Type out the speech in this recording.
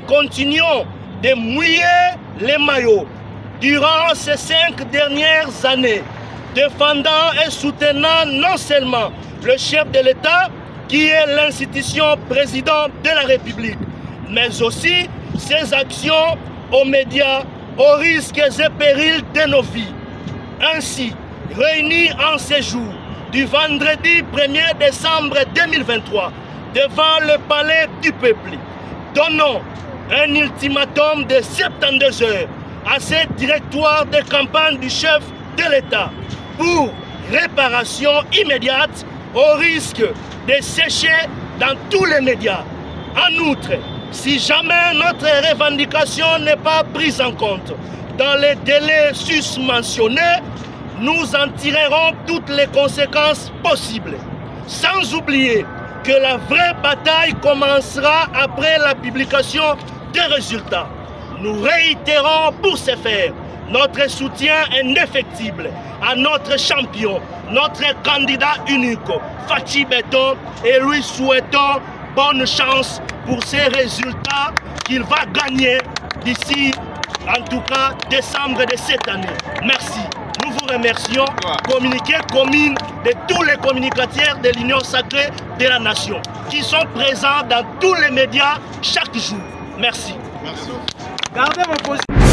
continuons de mouiller les maillots durant ces 5 dernières années, défendant et soutenant non seulement le chef de l'État, qui est l'institution président de la République, mais aussi ses actions aux médias, aux risques et périls de nos vies. Ainsi, réunis en ce jour du vendredi 1er décembre 2023 devant le palais du peuple, donnons un ultimatum de 72 heures à ce directoire de campagne du chef de l'État pour réparation immédiate au risque de sécher dans tous les médias. En outre, si jamais notre revendication n'est pas prise en compte dans les délais susmentionnés, nous en tirerons toutes les conséquences possibles. Sans oublier que la vraie bataille commencera après la publication des résultats. Nous réitérons pour ce faire notre soutien indéfectible à notre champion, notre candidat unique, Fachi Beton, et lui souhaitons bonne chance pour ces résultats qu'il va gagner d'ici, en tout cas, décembre de cette année. Merci. Nous vous remercions. Communiqué commune de tous les communicateurs de l'Union sacrée de la nation qui sont présents dans tous les médias chaque jour. Merci. Merci. Gardez vos positions.